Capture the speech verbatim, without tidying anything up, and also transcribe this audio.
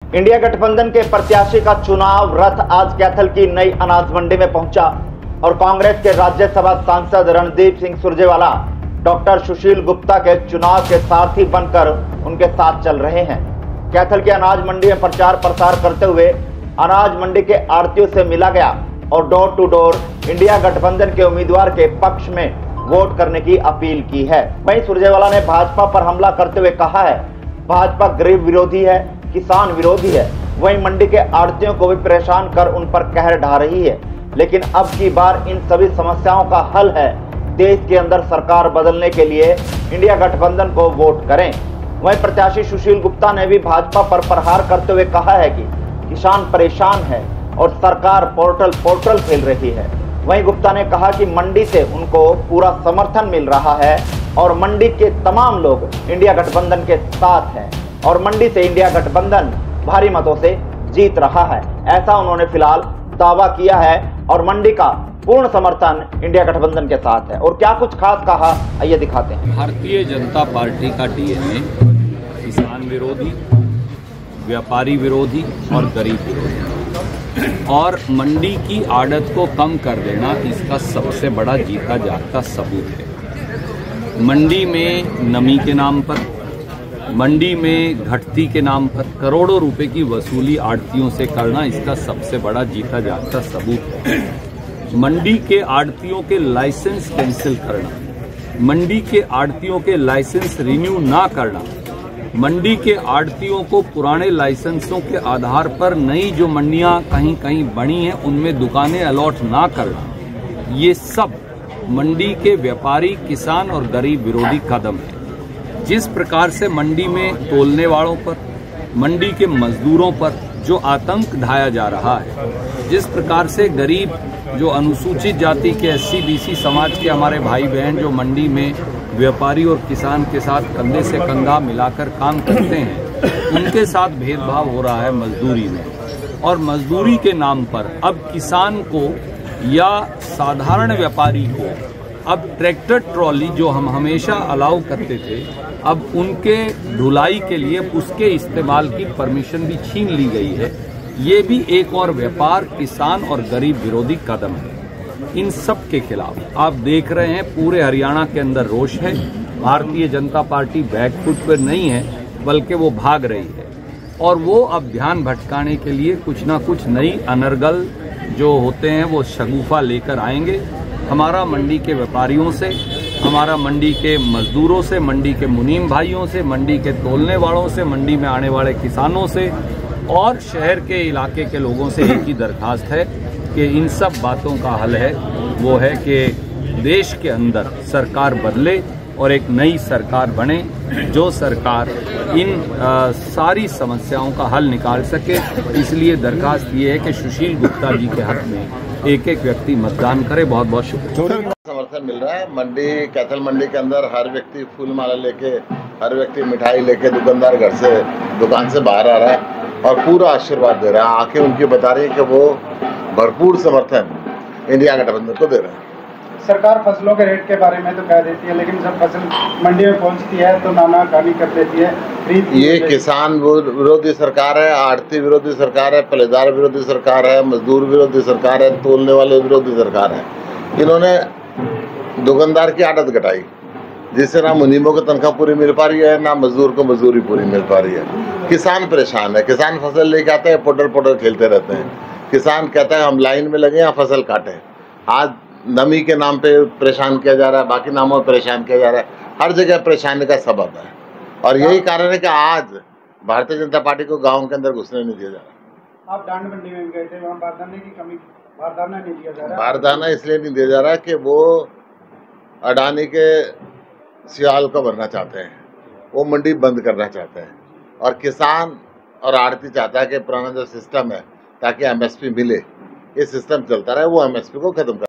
India गठबंधन के प्रत्याशी का चुनाव रथ आज कैथल की नई अनाज मंडी में पहुंचा और कांग्रेस के राज्यसभा सांसद रणदीप सिंह सुरजेवाला डॉक्टर सुशील गुप्ता के चुनाव के सारथी बनकर उनके साथ चल रहे हैं। कैथल की अनाज मंडी में प्रचार प्रसार करते हुए अनाज मंडी के आड़तियों से मिला गया और डोर टू डोर इंडिया गठबंधन के उम्मीदवार के पक्ष में वोट करने की अपील की है। वहीं सुरजेवाला ने भाजपा पर हमला करते हुए कहा है, भाजपा गरीब विरोधी है, किसान विरोधी है। वहीं मंडी के आड़तियों को भी परेशान कर उन पर कहर ढा रही है, लेकिन अब की बार इन सभी समस्याओं का हल है देश के अंदर सरकार बदलने के लिए इंडिया गठबंधन को वोट करें। वहीं प्रत्याशी सुशील गुप्ता ने भी भाजपा पर प्रहार करते हुए कहा है कि किसान परेशान है और सरकार पोर्टल पोर्टल खेल रही है। वहीं गुप्ता ने कहा कि मंडी से उनको पूरा समर्थन मिल रहा है और मंडी के तमाम लोग इंडिया गठबंधन के साथ हैं और मंडी से इंडिया गठबंधन भारी मतों से जीत रहा है, ऐसा उन्होंने फिलहाल दावा किया है और मंडी का पूर्ण समर्थन इंडिया गठबंधन के साथ है। और क्या कुछ खास कहा, आइए दिखाते हैं। भारतीय जनता पार्टी का डीएनए किसान विरोधी, व्यापारी विरोधी और गरीब विरोधी और मंडी की आड़त को कम कर देना इसका सबसे बड़ा जीता जागता सबूत है। मंडी में नमी के नाम पर, मंडी में घटती के नाम पर करोड़ों रुपए की वसूली आड़तियों से करना इसका सबसे बड़ा जीता जागता सबूत है। मंडी के आड़तियों के लाइसेंस कैंसिल करना, मंडी के आड़तियों के लाइसेंस रिन्यू ना करना, मंडी के आड़तियों को पुराने लाइसेंसों के आधार पर नई जो मंडियां कहीं कहीं बनी हैं उनमें दुकानें अलॉट ना करना, ये सब मंडी के व्यापारी, किसान और गरीब विरोधी कदम है। जिस प्रकार से मंडी में तोलने वालों पर, मंडी के मजदूरों पर जो आतंक ढाया जा रहा है, जिस प्रकार से गरीब जो अनुसूचित जाति के एससी बीसी समाज के हमारे भाई बहन जो मंडी में व्यापारी और किसान के साथ कंधे से कंधा मिलाकर काम करते हैं, उनके साथ भेदभाव हो रहा है मजदूरी में। और मजदूरी के नाम पर अब किसान को या साधारण व्यापारी को अब ट्रैक्टर ट्रॉली जो हम हमेशा अलाउ करते थे, अब उनके ढुलाई के लिए उसके इस्तेमाल की परमिशन भी छीन ली गई है। ये भी एक और व्यापार, किसान और गरीब विरोधी कदम है। इन सब के खिलाफ आप देख रहे हैं पूरे हरियाणा के अंदर रोष है। भारतीय जनता पार्टी बैकफुट पर नहीं है बल्कि वो भाग रही है और वो अब ध्यान भटकाने के लिए कुछ ना कुछ नई अनर्गल जो होते हैं वो शगुफा लेकर आएंगे। हमारा मंडी के व्यापारियों से, हमारा मंडी के मजदूरों से, मंडी के मुनीम भाइयों से, मंडी के तोलने वालों से, मंडी में आने वाले किसानों से और शहर के इलाके के लोगों से एक ही दरखास्त है कि इन सब बातों का हल है वो है कि देश के अंदर सरकार बदले और एक नई सरकार बने, जो सरकार इन आ, सारी समस्याओं का हल निकाल सके। इसलिए दरखास्त ये है कि सुशील गुप्ता जी के हक में एक एक व्यक्ति मतदान करे। बहुत बहुत शुक्रिया। समर्थन मिल रहा है। मंडी कैथल मंडी के अंदर हर व्यक्ति फूल माला लेके, हर व्यक्ति मिठाई लेके दुकानदार घर से दुकान से बाहर आ रहा है और पूरा आशीर्वाद दे रहा है। आंखें उनकी बता रही है कि वो भरपूर समर्थन इंडिया गठबंधन को दे रहे हैं। सरकार फसलों के रेट के बारे में तो कह देती है, लेकिन जब फसल मंडी में पहुंचती है तो नाना गानी कर देती है। ये किसान विरोधी सरकार है, आड़ती विरोधी सरकार है, पलेदार विरोधी सरकार है, मजदूर विरोधी सरकार है, तोलने वाले विरोधी सरकार है। इन्होंने दुकानदार की आदत घटाई, जिससे ना मुनीमों को तनख्वाह पूरी मिल पा रही है, ना मजदूर को मजदूरी पूरी मिल पा रही है। किसान परेशान है। किसान फसल लेके आते हैं, पोटर पोटर खेलते रहते हैं। किसान कहता है हम लाइन में लगे या फसल काटें। आज नमी के नाम पे परेशान किया जा रहा है, बाकी नामों में परेशान किया जा रहा है। हर जगह परेशानी का सबब है और यही कारण है कि आज भारतीय जनता पार्टी को गाँव के अंदर घुसने नहीं दिया जा रहा। आप डांड मंडी में गए थे, वहाँ बारदाने की कमी, बारदाना नहीं दिया जा रहा। बारदाना इसलिए नहीं दिया जा रहा कि वो अडानी के सियाल को भरना चाहते हैं, वो मंडी बंद करना चाहते हैं और किसान और आड़ती चाहता है कि पुराना जो सिस्टम है ताकि एमएसपी मिले, ये सिस्टम चलता रहे, वो एमएसपी को खत्म कर